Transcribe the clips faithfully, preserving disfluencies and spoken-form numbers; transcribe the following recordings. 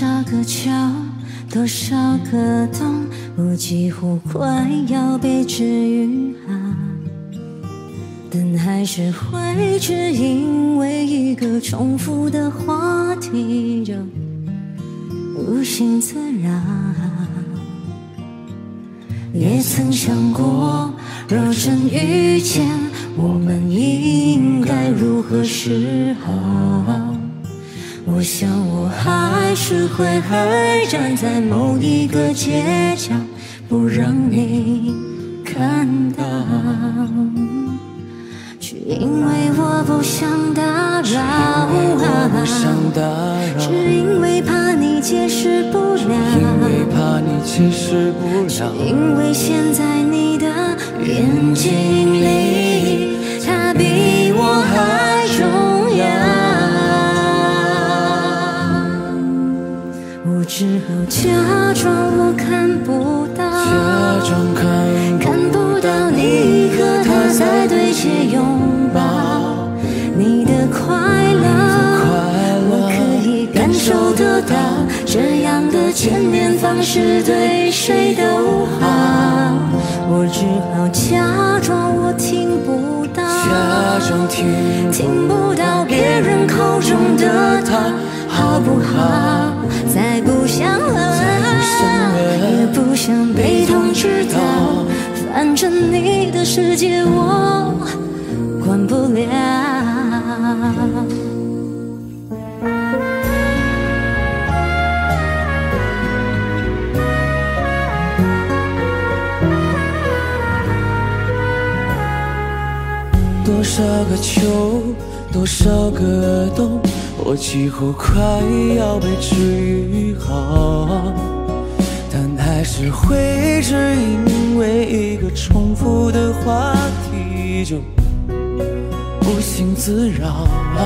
少个秋，多少个冬，我几乎快要被治愈好，但还是会只因为一个重复的话题就无心自扰。也曾想过，若真遇见，我们应该如何是好？我想我还是会还站在某一个街角，不让你看到，只因为我不想打扰，只因为怕你解释不了，只因为现在你的眼睛里，他比我还重要。我只好假装我看不到，看不到你和他在对街拥抱，你的快乐我可以感受得到，这样的见面方式对谁都好。我只好假装我听不到，听不到别人口中的他，好不好？再不想了，也不想被通知到，反正你的世界我管不了。 多少个秋，多少个冬，我几乎快要被治愈好，但还是会只因为一个重复的话题就无心自扰。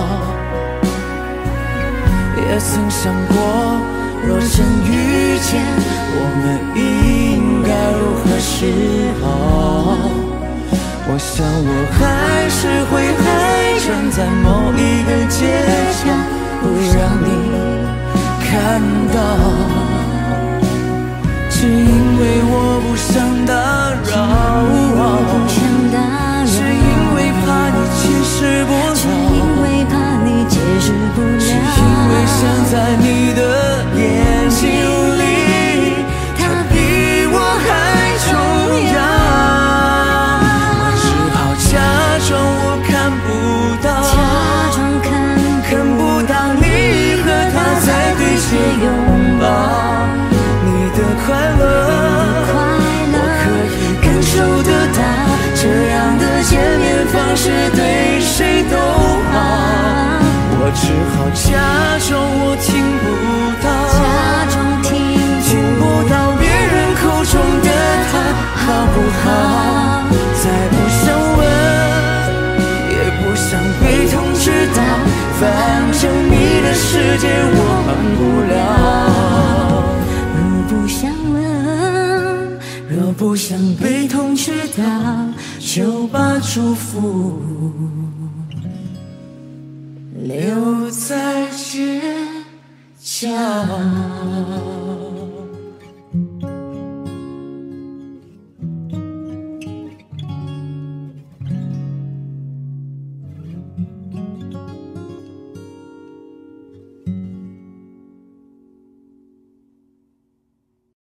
也曾想过，若真遇见，我们应该如何是好？我想我还是会还站在某一个街角，不让你看到，只因为我不想打扰，只因为怕你解释不了， 只因为怕你解释不了， 只因为想在你的眼睛里，他比我还重要。假装我看不到， 假装看看不到你和他在对街拥抱，你的快乐我可以感受得到，这样的见面方式对谁都好。我只好假装我听不到， 假装听听不到别人口中的他，好不好？再不想想被通知到，反正你的世界我管不了。 若不想问，若不想被通知到，就把祝福留在街角。